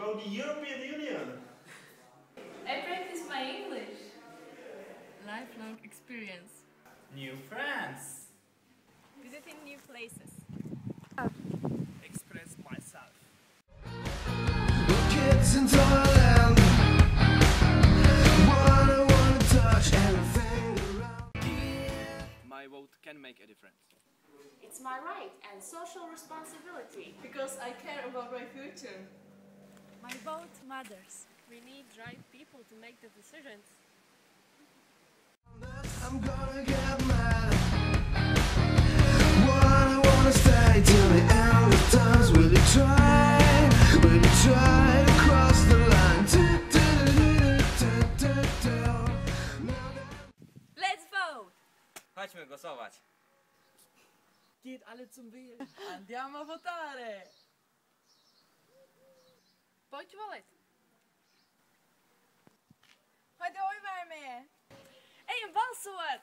about the European Union? I practice my English. Lifelong experience. New friends. Visiting new places. Express myself. Kids in Thailand. Wanna touch everything around. My vote can make a difference. It's my right and social responsibility. Because I care about my future. My vote matters. We need right people to make the decisions. I'm gonna get mad. Wanna stay till the end of times. Will you try? Will you try to cross the line? Let's vote! Chodźmy głosować. Geht alle zum Wählen. Andiamo a votare. Pojď volit. Hadi oy vermeye. Ey balsuvat!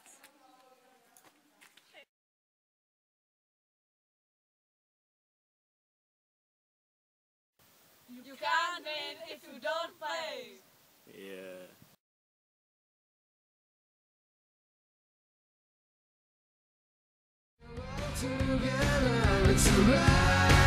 You can't win if you don't play. Yeah. Together, it's alright.